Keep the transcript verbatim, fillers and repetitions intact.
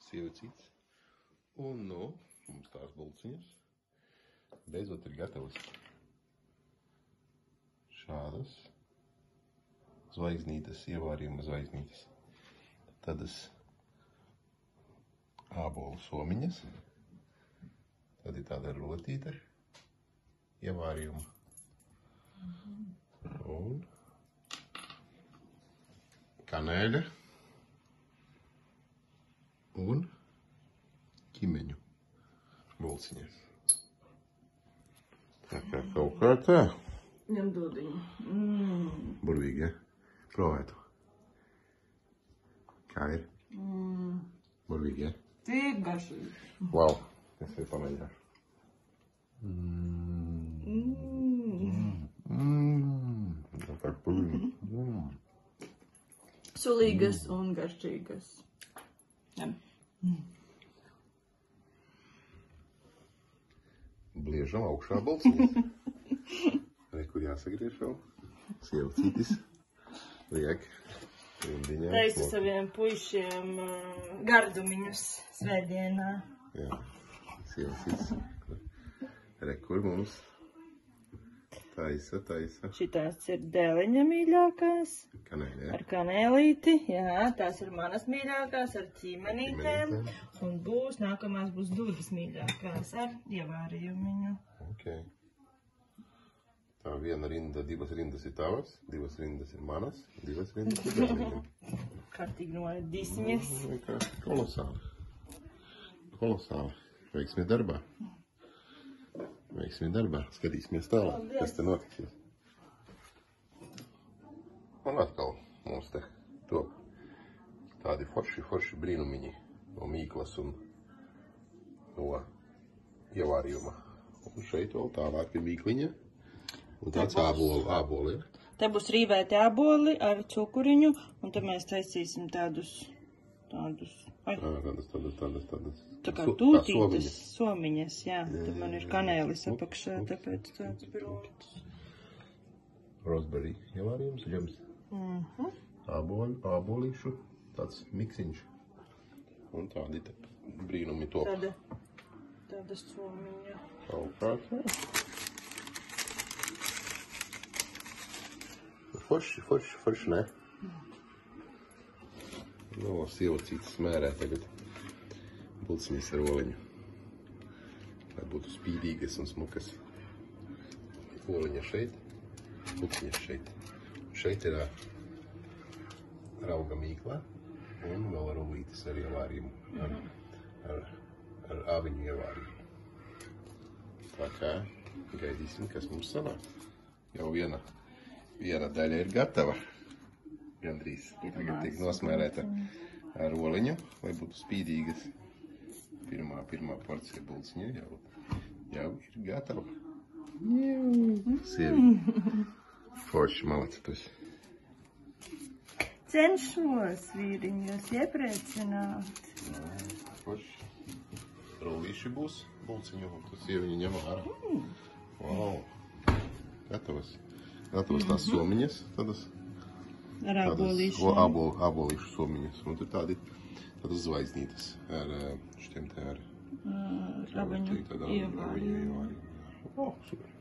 sievicītes. Un, nu, mums tās bulciņas beidzot ir gatavas. Šādas zvaigznītes, ievārījuma zvaigznītes. Tādas ābolu somiņas. Tad ir tāda rotīte, ievārījuma. Un kanēļa un ķimeņu bulciņas. Tā kā kaut kā tā. Ņem dodiņu. Mm. Burvīgi, ja? Provētu. Kā ir? Mm. Burvīgi, ja? Tik garšīgi. Wow, es arī pamēģināšu. Mm. Mm. Mm. Tā kā burvīgi. Mm. Sulīgas mm. un garšīgas. Ņem. Mm. Bliežam augšā bulciņas. Re, kur jāsagriež vēl. Sievacītis. Liek. Rindiņā. Taisu saviem puišiem uh, gardumiņus svētdienā. Jā. Sievacītis. Re, kur mums taisa, taisa. Šitās ir dēliņa mīļākās. Kanēļa, jā. Ar kanēlīti. Jā, tās ir manas mīļākās ar ķīmenītēm. Un būs, nākamās būs Dudas mīļākās ar ievārījumiņu. Ok. Tā viena rinda, divas rindas ir tavas, divas rindas ir manas, divas rindas ir dēliņam. Kārtīgi noēdīsimies. Vienkārši kolosāli. Kolosāli. Veiksmi darbā. Veiksmi darbā. Skatīsimies tālāk, kas te notiksies. Un atkal mums te top tādi forši, forši brīnumiņi no mīklas un no ievārījuma. Un šeit vēl tālāk ir mīkliņa un tāds āboli, āboli, ja? Te būs rīvēti āboli ar cukuriņu, un te mēs taisīsim tādus, tādus, ai, Ā, tādas, tādas, tādas, tādas. tā kā So- tūtītas, somiņas. somiņas, jā. Te man ir kanēlis Ups, apakšā, ups, tāpēc tāds brūns. Raspberry ievārījums, ģems. Mhm. Āboli, ābolīšu, tāds miksiņš. Un tādi te brīnumi top. Tāda, tāda somiņa. Kaut kā tā. Forši, forši, forši, ne? No, sievacītes smērē tagad bulciņas ar oliņu. Lai būtu spīdīgas un smukas. Oliņa šeit, bulciņas šeit. Šeit ir ā, rauga mīkla un vēl rullītes ar ievārījumu. Ar, ar, ar āviņu ievārījumu. Tā kā gaidīsim, kas mums sanāk. Jau viena. Viena daļa ir gatava. Gandrīz. Tagad tiek nosmērēta ar oliņu, lai būtu spīdīgas. Pirmā, pirmā porcija bulciņa jau, jau ir gatava. Sievi. Forši malacis. Cenšos vīriņos iepriecināt. Forši. Rullīši būs bulciņu, un tu sieviņu ņem ārā. Wow. Gatavas. Gatavas tās somiņas, tādas. Ar ābolīšu. Ābol, ābolīšu somiņas. Un tur tādi, tādas zvaigznītes ar šitiem te ar Ar aviņu tādu aviņu ievārījumu. ievārījumu. O, super.